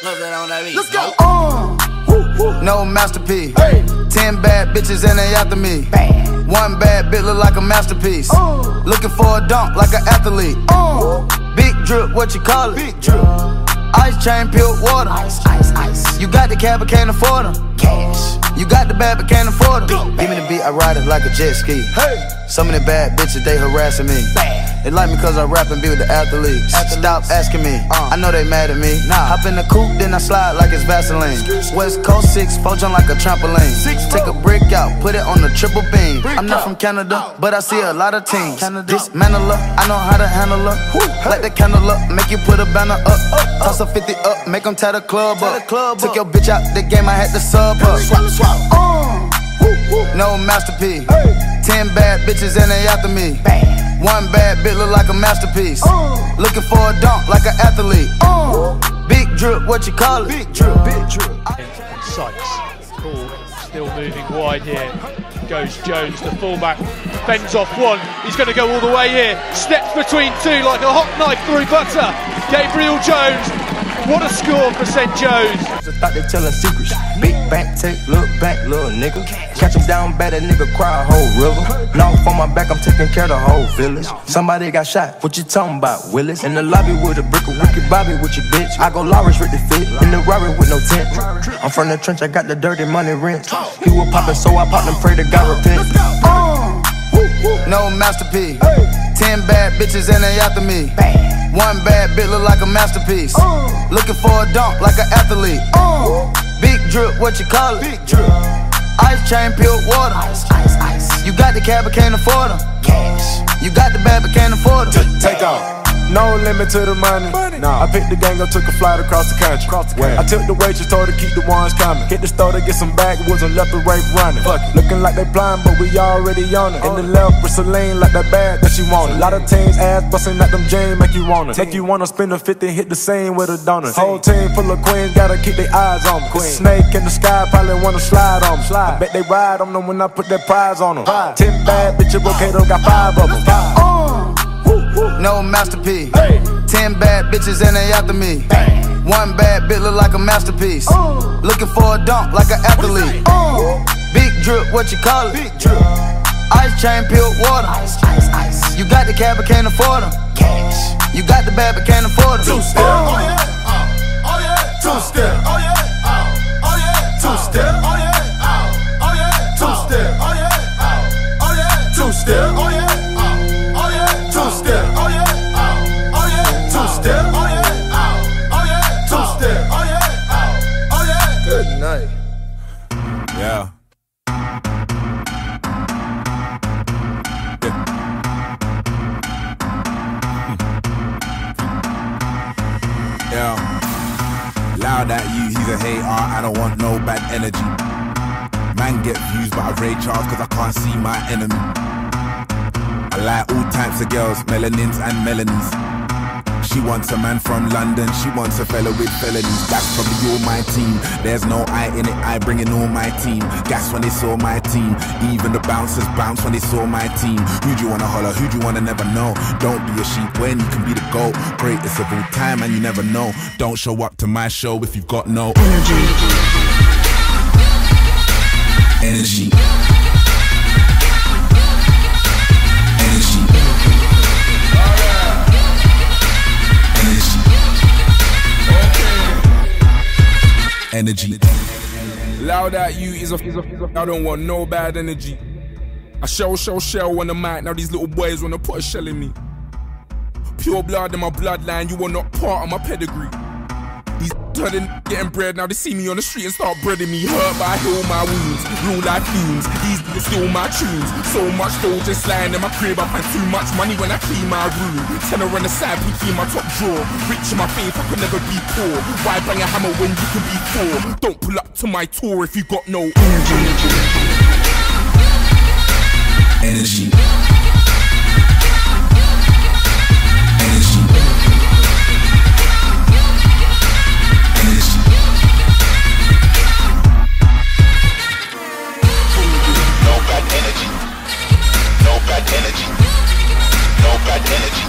Let's go. No masterpiece. 10 bad bitches and they after me. One bad bitch look like a masterpiece. Looking for a dunk like an athlete. Big drip, what you call it? Big drip. Ice chain, peeled water. Ice. You got the cab, but can't afford them. Cash. You got the bad, but can't afford them. Give me the beat, I ride it like a jet ski. Some of the bad bitches, they harassing me. They like me cause I rap and be with the athletes. Stop asking me, I know they mad at me. Hop in the coupe, then I slide like it's Vaseline. West Coast 6, jump like a trampoline. Take a brick out, put it on the triple beam. I'm not from Canada, but I see a lot of teams. Dismantle her, I know how to handle her. Light the candle up, make you put a banner up. Toss a 50 up, make them tie the club up. Took your bitch out the game, I had to sub her. No masterpiece. 10 bad bitches and they after me. One bad bitch look like a masterpiece. Looking for a dunk like an athlete. Big drip, what you call it? Big drip, big drip. Sykes, ball still moving wide here. Goes Jones, the fullback, fends off one. He's going to go all the way here. Steps between two like a hot knife through butter. Gabriel Jones. What a score for St. Joe's. I thought they telling secrets. Big bank, take, look back, little nigga. Catch him down bad, that nigga cry a whole river. Knock on my back, I'm taking care of the whole village. Somebody got shot, what you talking about, Willis? In the lobby with a brick of Ricky Bobby with your bitch. I go Lawrence with the fit, in the Rari with no tent. I'm from the trench, I got the dirty money rent. He was poppin', so I popped and pray to God repent. No masterpiece. 10 bad bitches and they after me. One bad bitch look like a masterpiece. Looking for a dunk like an athlete. Big drip, what you call it? Big drip. Ice chain, peeled water. Ice. You got the cab, but can't afford them. Cash. You got the bad, but can't afford them. Take off. No limit to the money. Nah. I picked the gang up, took a flight across the country. I took the waitress, told her keep the ones coming. Hit the store to get some backwoods and left the right running. Looking like they blind, but we already on it. In the left with Celine, like that bag that she wanted. A lot of teams ass busting at them jeans, make you wanna. Make you wanna spend a 50, hit the same with a donut. Whole team full of queens, gotta keep their eyes on me. Snake in the sky, probably wanna slide on me. I bet they ride on them when I put that prize on them. 10 bad bitches, Rocato got 5 of them. No masterpiece. 10 bad bitches and they after me. One bad bitch look like a masterpiece. Looking for a dunk like an athlete. Big drip, what you call it? Big drip. Ice chain, peeled water. Ice. You got the cab, but can't afford them. Cash. You got the bad, but can't afford them. 2-step. Oh yeah. Oh yeah. 2-step. Oh yeah. Oh yeah. 2-step. Oh yeah. Oh yeah. 2-step. Oh yeah. Oh yeah. 2-step. Oh yeah. 2-step, oh yeah, oh yeah, 2-step, oh yeah, oh yeah, 2-step, oh yeah, oh yeah. Good night. Yeah. Yeah. Loud at you, he's a hater, I don't want no bad energy. Man get views, but I rage hard cause I can't see my enemy. I like all types of girls, melanins and melanies. She wants a man from London, she wants a fella with felonies. That's probably all my team, there's no I in it, I bring in all my team. Gas when they saw my team, even the bouncers bounce when they saw my team. Who do you wanna holler, who do you wanna never know? Don't be a sheep when you can be the GOAT. Greatest of all time and you never know. Don't show up to my show if you've got no energy. Energy. Energy. Loud at you is a I don't want no bad energy. I shell on the mic. Now these little boys wanna put a shell in me. Pure blood in my bloodline, you are not part of my pedigree. These turning getting bread, now they see me on the street and start breading me. Hurt but I heal my wounds, real life fumes. These niggas steal my tunes. So much dough just lying in my crib. I find too much money when I clean my room. Tenner on the side, pinky in my top drawer. Rich in my faith, I could never be poor. Why bang a hammer when you can be poor? Don't pull up to my tour if you got no energy. Energy. No bad energy, no bad energy.